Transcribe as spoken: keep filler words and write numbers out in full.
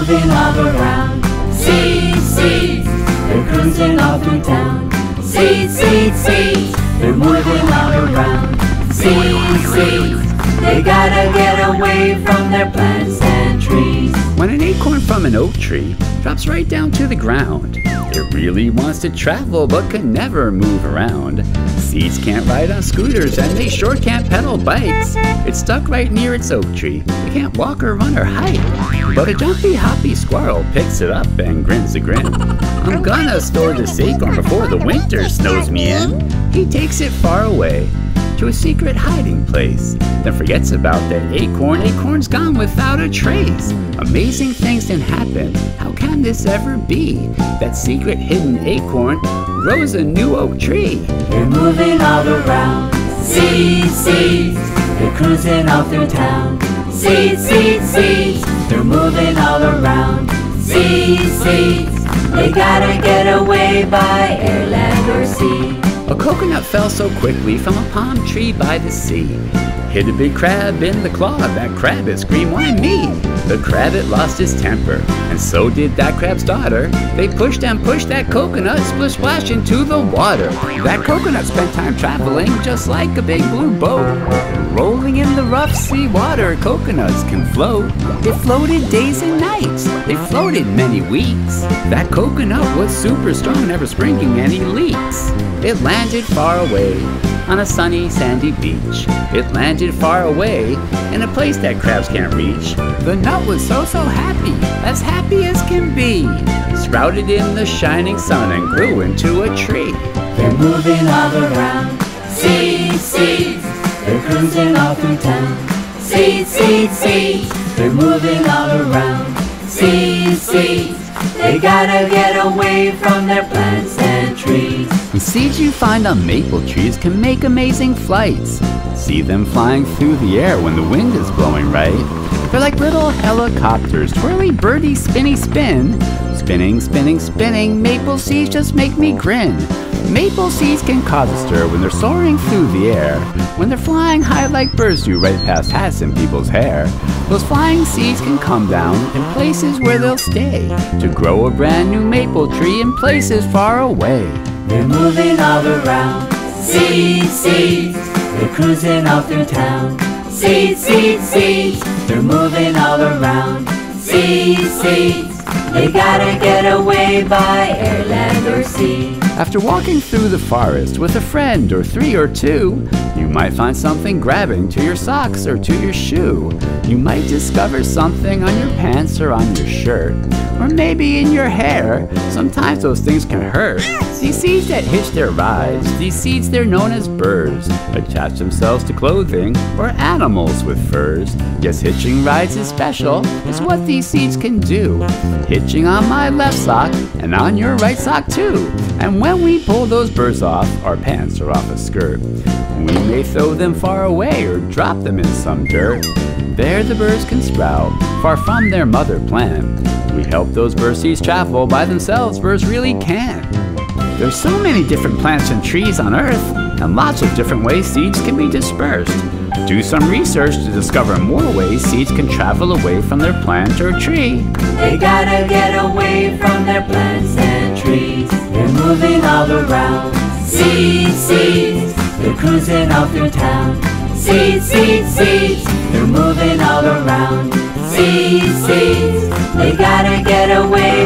moving all around. Seeds, seeds, they're cruising all through town. Seeds, seeds, seeds, they're moving all around. Seeds, seeds, they gotta get away from their plants and trees. When an acorn from an oak tree drops right down to the ground, it really wants to travel but can never move around. Seeds can't ride on scooters and they sure can't pedal bikes. It's stuck right near its oak tree. It can't walk or run or hike. But a jumpy, hoppy squirrel picks it up and grins a grin. I'm gonna store this acorn before the winter snows me in. He takes it far away to a secret hiding place, then forgets about that acorn. Acorn's gone without a trace. Amazing things can happen. How can this ever be? That secret hidden acorn grows a new oak tree. They're moving all around. Seeds, seeds, they're cruising all through town. Seeds, seeds, seeds, they're moving all around. Seeds, seeds, they gotta get away by air, land, or sea. A coconut fell so quickly from a palm tree by the sea. Hit a big crab in the claw. That crab it screamed, "Why me?" The crab it lost his temper, and so did that crab's daughter. They pushed and pushed that coconut, splish splash into the water. That coconut spent time traveling just like a big blue boat, rolling in the rough sea water. Coconuts can float. It floated days and nights. It floated many weeks. That coconut was super strong, never springing any leaks. It landed far away on a sunny sandy beach. It landed far away in a place that crabs can't reach. The nut was so so happy, as happy as can be. Sprouted in the shining sun and grew into a tree. They're moving all around. Seeds, seeds, they're cruising all through town. Seeds, seeds, seeds, they're moving all around. Seeds, seeds, they gotta get away from their plants and trees. The seeds you find on maple trees can make amazing flights. See them flying through the air when the wind is blowing right. They're like little helicopters, twirly birdie spinny spin. Spinning, spinning, spinning, maple seeds just make me grin. Maple seeds can cause a stir when they're soaring through the air, when they're flying high like birds do right past hats and people's hair. Those flying seeds can come down in places where they'll stay, to grow a brand new maple tree in places far away. They're moving all around. Seeds, seeds, they're cruising all through town. Seeds, seeds, seeds, they're moving all around. Seeds, seeds, they gotta get away by air, land, or sea. After walking through the forest with a friend or three or two, you might find something grabbing to your socks or to your shoe. You might discover something on your pants or on your shirt, or maybe in your hair. Sometimes those things can hurt. These seeds that hitch their rides, these seeds they're known as burrs, attach themselves to clothing or animals with furs. Yes, hitching rides is special, it's what these seeds can do. Hitching on my left sock and on your right sock too. And when we pull those burrs off, our pants are off a skirt. We may throw them far away or drop them in some dirt. There the burrs can sprout, far from their mother plant. We help those burr seeds travel by themselves, burrs really can. There's so many different plants and trees on Earth, and lots of different ways seeds can be dispersed. Do some research to discover more ways seeds can travel away from their plant or tree. They gotta get away from their plants and trees. They're moving all around. Seeds, seeds, they're cruising all through town. Seeds, seeds, seeds, they're moving all around. Seeds, seeds, they gotta get away